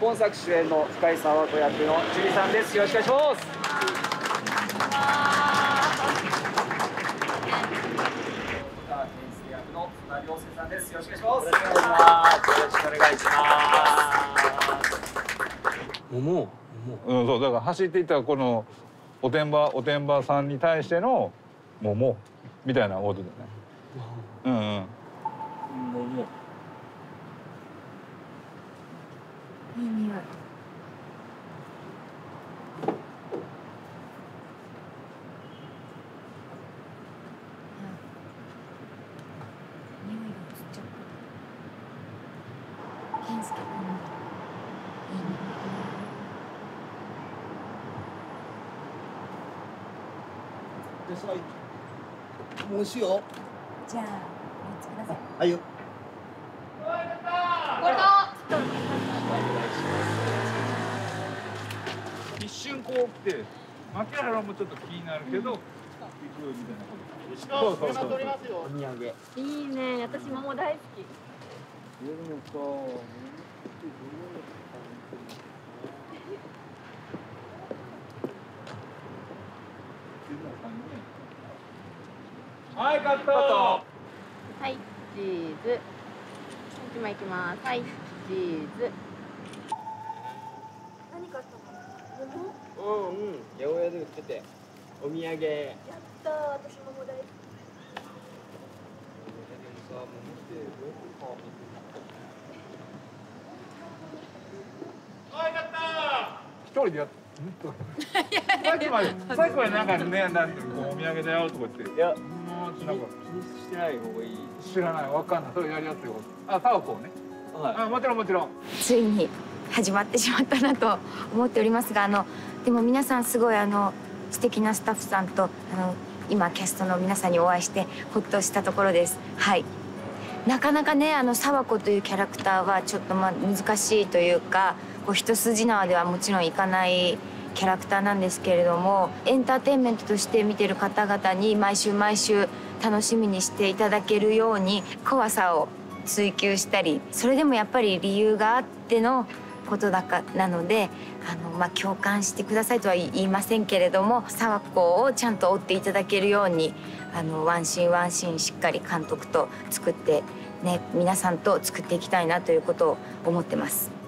今作主演の深井沢子役の樹里さんです。よろしくお願いします。役の津田亮介さんです。よろしくお願いします。よろしくお願いします。 桃。 うん、そうだから走っていったこのおてんばさんに対しての桃みたいなことだよね。うんうん。 桃。 いい匂い。匂いが移っちゃった。健介君。いい匂い。 でさ、もう美味しいよ。 じゃあ、お待ちください。 はいよ。 一瞬こう来て牧原もちょっと気になるけど、行くみたいなこと。そうそうそう。 お土産。 いいね、私桃大好き。 はい、カット。 はい、チーズ。一枚いきます。はい、チーズ。 何買ったの？桃？ 八百屋で売ってて、お土産。 やったー、私桃大好き。 はい、カット。一人でやっ。さっきまでなんかね、なんてお土産だよとか言って。 いや、 もうなんか気にしてない方がいい。 知らない、わかんない、それやりやすいこと。あ、タワコね。 はあ、もちろんもちろん。 ついに始まってしまったなと思っておりますが、でも皆さんすごい素敵なスタッフさんと今キャストの皆さんにお会いしてほっとしたところです。はい。なかなかね沢子というキャラクターはちょっと難しいというか、一筋縄ではもちろんいかないキャラクターなんですけれども、エンターテインメントとして見てる方々に毎週毎週楽しみにしていただけるように怖さを追求したり、それでもやっぱり理由があってのことなので共感してくださいとは言いませんけれども、沢子をちゃんと追っていただけるようにワンシーンワンシーンしっかり監督と作ってね、皆さんと作っていきたいなということを思ってます。